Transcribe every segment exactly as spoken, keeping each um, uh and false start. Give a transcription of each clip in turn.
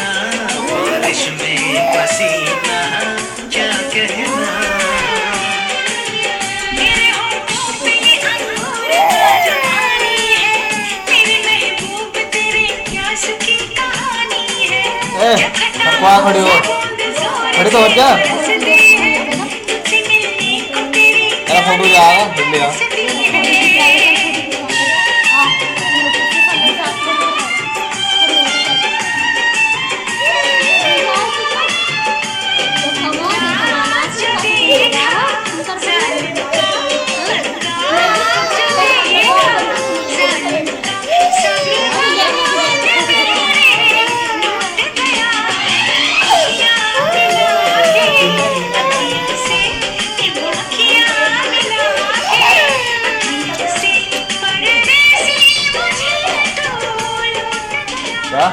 बारिश में पसीना क्या कहना, मेरे होठों पे ये अंगूर का जवानी है, मेरी महबूब तेरे प्यास की कहानी है। ए खड़ा खड़ी हो, खड़ी तो हो क्या? तेरा फोटो जा रहा है ले आ। क्या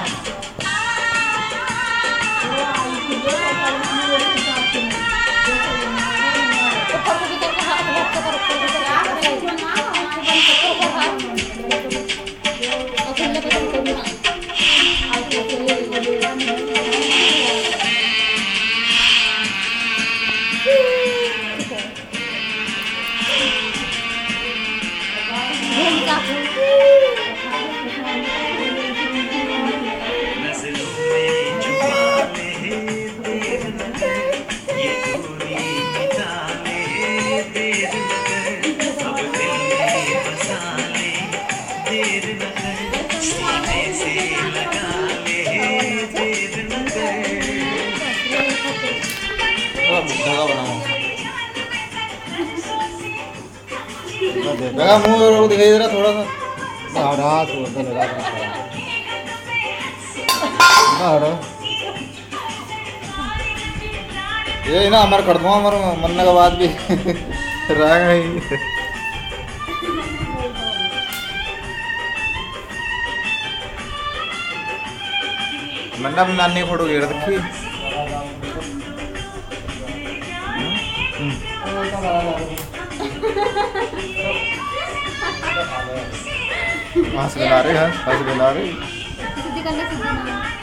देखा मुंह दिखाई दे रहा थोड़ा सा रात ये ना हमारे कर दूँगा हमारे मरने के बाद भी रहेगा ही। मैंने अपनी नानी की फोटो घेर रखी। हंस बना रहे हंस हंस बना रहे।